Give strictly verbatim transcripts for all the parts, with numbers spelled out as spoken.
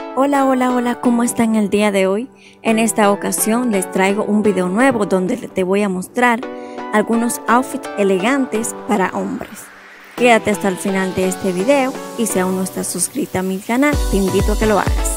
Hola, hola, hola, ¿cómo están el día de hoy? En esta ocasión les traigo un video nuevo donde te voy a mostrar algunos outfits elegantes para hombres. Quédate hasta el final de este video y si aún no estás suscrita a mi canal, te invito a que lo hagas.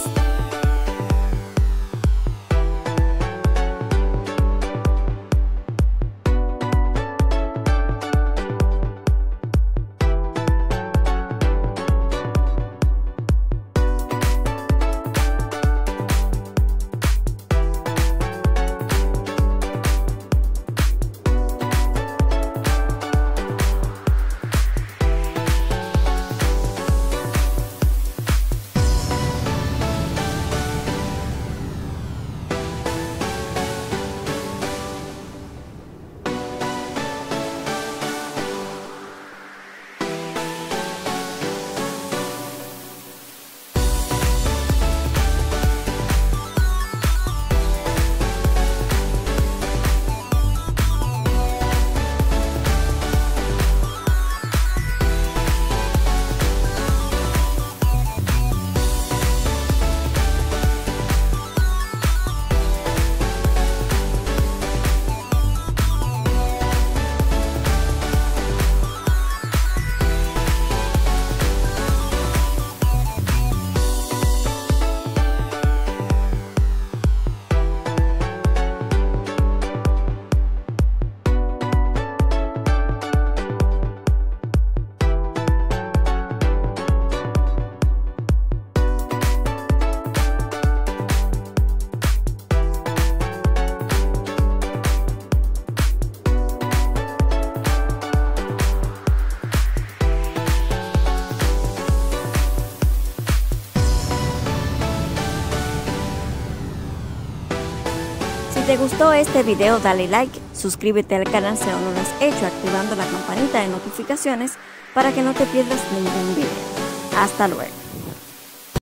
Si te gustó este video, dale like, suscríbete al canal si aún no lo has hecho, activando la campanita de notificaciones para que no te pierdas ningún video. Hasta luego.